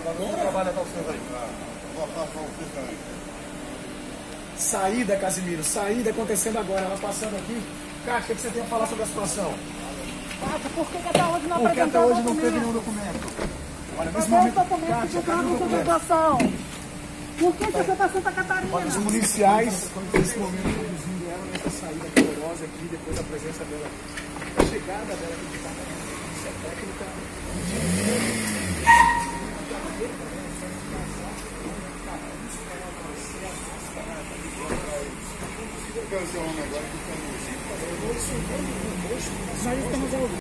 Vamos trabalhar com vocês aí. Saída, Casimiro, saída acontecendo agora, ela passando aqui. Kátia, o que você tem a falar sobre a situação? Kátia, por que até hoje não Porque até apresentou hoje não documento? teve nenhum documento. Olha, nesse Cadê os momento, documentos Kátia, que cadê o tratam documento? situação? Por que você está Santa Catarina? Olha, os policiais, nesse momento, conduzindo ela nessa saída dolorosa aqui, depois da presença dela, a chegada dela aqui de casa, polícia técnica. Nós estamos ouvindo.